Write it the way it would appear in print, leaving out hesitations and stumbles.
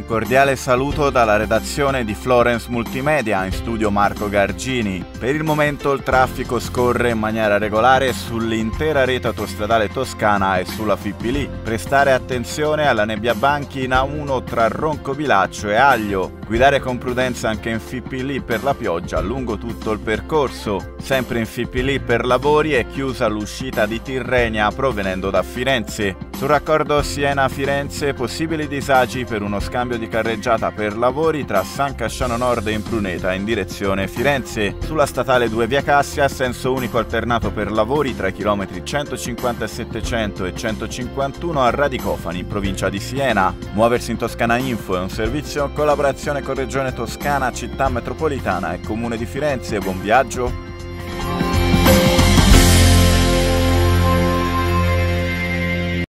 Cordiale saluto dalla redazione di Florence Multimedia, in studio Marco Gargini. Per il momento il traffico scorre in maniera regolare sull'intera rete autostradale toscana e sulla Fipili. Prestare attenzione alla nebbia banchi in A1 tra Roncobilaccio e Aglio. Guidare con prudenza anche in Fipili per la pioggia lungo tutto il percorso. Sempre in Fipili per lavori è chiusa l'uscita di Tirrenia provenendo da Firenze. Sul raccordo Siena-Firenze possibili disagi per uno scambio di carreggiata per lavori tra San Casciano Nord e Impruneta in direzione Firenze. Sulla statale 2 via Cassia, senso unico alternato per lavori tra i chilometri 150 e 700 e 151 a Radicofani in provincia di Siena. Muoversi in Toscana Info è un servizio in collaborazione con Regione Toscana, Città Metropolitana e Comune di Firenze. Buon viaggio!